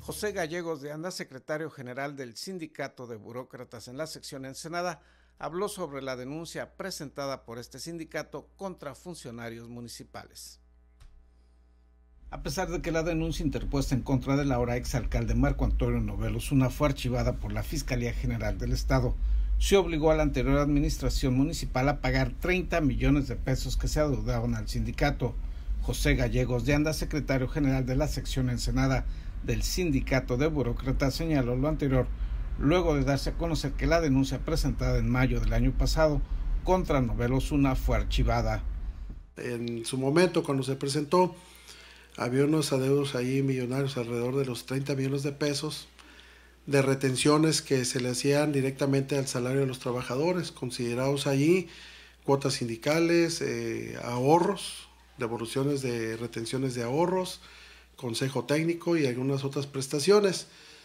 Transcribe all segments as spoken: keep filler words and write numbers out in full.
José Gallegos de Anda, secretario general del Sindicato de Burócratas en la sección Ensenada, habló sobre la denuncia presentada por este sindicato contra funcionarios municipales. A pesar de que la denuncia interpuesta en contra del ahora exalcalde Marco Antonio Novelo Zuna fue archivada por la Fiscalía General del Estado, se obligó a la anterior administración municipal a pagar treinta millones de pesos que se adeudaban al sindicato. José Gallegos de Anda, secretario general de la sección Ensenada del Sindicato de Burócratas, señaló lo anterior luego de darse a conocer que la denuncia presentada en mayo del año pasado contra Novelo Zuna fue archivada. En su momento, cuando se presentó, había unos adeudos ahí millonarios, alrededor de los treinta millones de pesos, de retenciones que se le hacían directamente al salario de los trabajadores, considerados allí cuotas sindicales, eh, ahorros, devoluciones de retenciones de ahorros, consejo técnico y algunas otras prestaciones.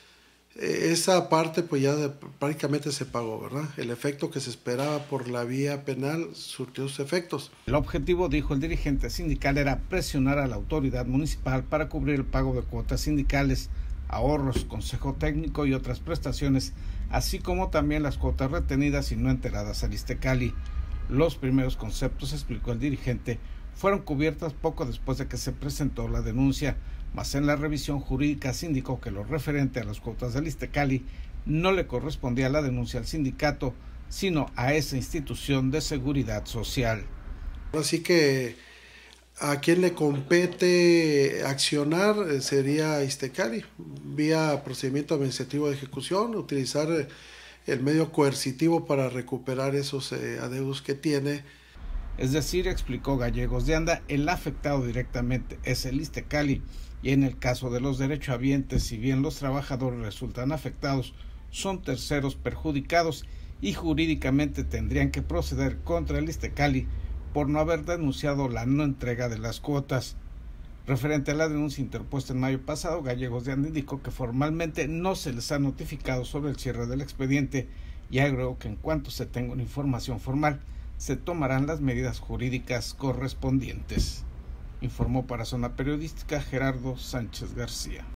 Esa parte pues ya prácticamente se pagó, ¿verdad? El efecto que se esperaba por la vía penal surtió sus efectos. El objetivo, dijo el dirigente sindical, era presionar a la autoridad municipal para cubrir el pago de cuotas sindicales, ahorros, consejo técnico y otras prestaciones, así como también las cuotas retenidas y no enteradas al Iztecali. Los primeros conceptos, explicó el dirigente, fueron cubiertas poco después de que se presentó la denuncia, mas en la revisión jurídica se indicó que lo referente a las cuotas del Iztecali no le correspondía a la denuncia al sindicato, sino a esa institución de seguridad social. Así que a quien le compete accionar sería Iztecali, vía procedimiento administrativo de ejecución, utilizar el medio coercitivo para recuperar esos eh, adeudos que tiene. Es decir, explicó Gallegos de Anda, el afectado directamente es el Iztecali, y en el caso de los derechohabientes, si bien los trabajadores resultan afectados, son terceros perjudicados y jurídicamente tendrían que proceder contra el Iztecali por no haber denunciado la no entrega de las cuotas. Referente a la denuncia interpuesta en mayo pasado, Gallegos de Anda indicó que formalmente no se les ha notificado sobre el cierre del expediente y agregó que en cuanto se tenga una información formal, se tomarán las medidas jurídicas correspondientes. Informó para Zona Periodística Gerardo Sánchez García.